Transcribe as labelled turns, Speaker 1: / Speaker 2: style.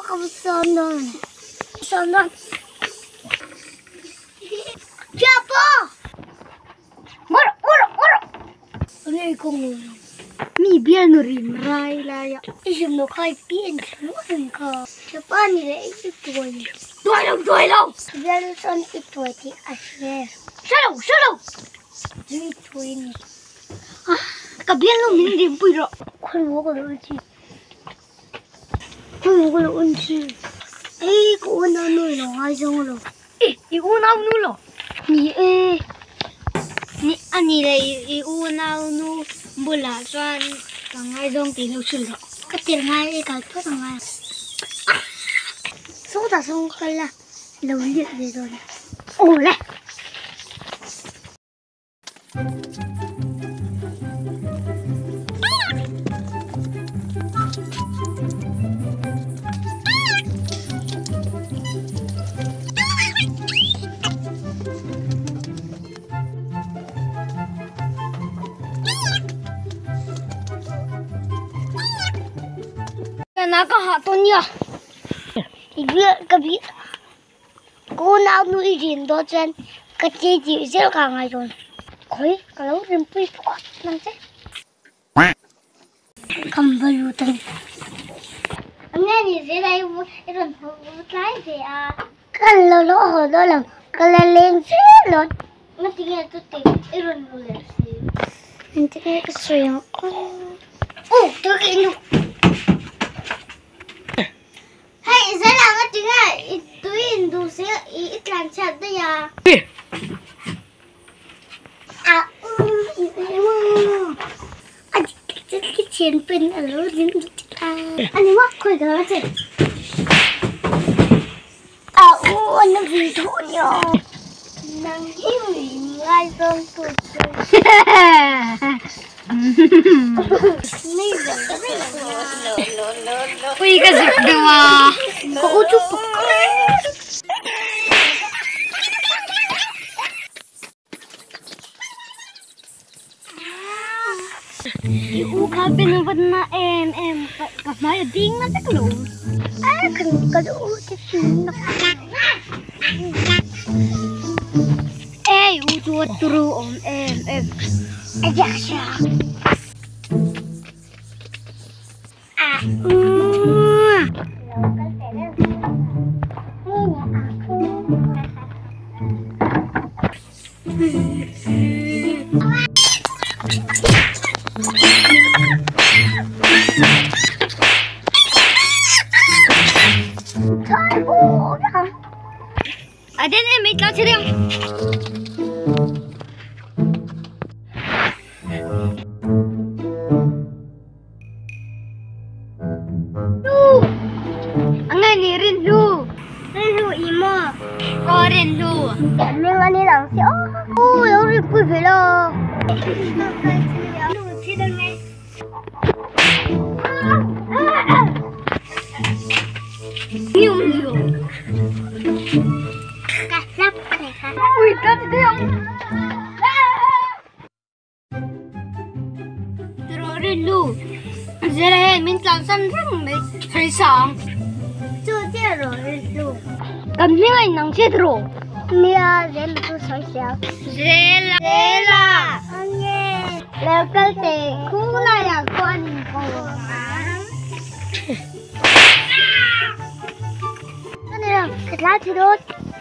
Speaker 1: không sơn đâu này. Sơn đâu. Siapa? Moro. Ini kong mi biar nurin rai lah ya. Isim no kai pien nurin ka. Siapa ni le itu ni? Doi lo. Biar son itu ti asher. Shalom. Itu ini. Kabian lo min dim pui ro. Khoi mo ko lo chi. Ko na noi lo ai jong lo. I una nu lo. Ni ani le I una nu bula chuan ngai jong ti lo chul lo. Ka tir ngai ka to ngai. So da song khala lo liet de rồi. Ô le. Nó có họ tôn nhờ thì biết cái biết cô nào nuôi riêng đó trên cái chi chịu rất cả ngày rồi khối cả lâu riêng phi quá năm chết cầm vào luôn tên nghe gì thế đây cái lần hồi lái về à cái lỗ hồi đó là cái lên xí luôn nó chỉ nghe tôi tìm cái lần rồi là xí mình chỉ nghe cái xuyên tôi cái nó hey, Zela nga tinga itu Indonesia iklan chat deh ya. Adik kecil pun lalu jadi ani mah kau dah macam. Anak videonya. Nang ini ngai dong tu. Uy, kasi dua. Kau ucup. Iu kabe na warna em kamay ding na taklo. Kan kado ucup. Ucup turu om em. Ajak siya. Ada ni mai kau cari. Angai ni rindu imo. Kau rindu. Memang ni langsung. Yang rindu vela. Kasap mereka. Wih, tadi yang. Terus rindu. Zela minta sanjang mai sai sang. Cho dia rồi rindu. Cầm miếng anh nắng chết rồi. Mia Zela tu sai sao. Zela. Nghe. Leo cái tề cũ này là con của. Cái này là cái lá thì đốt.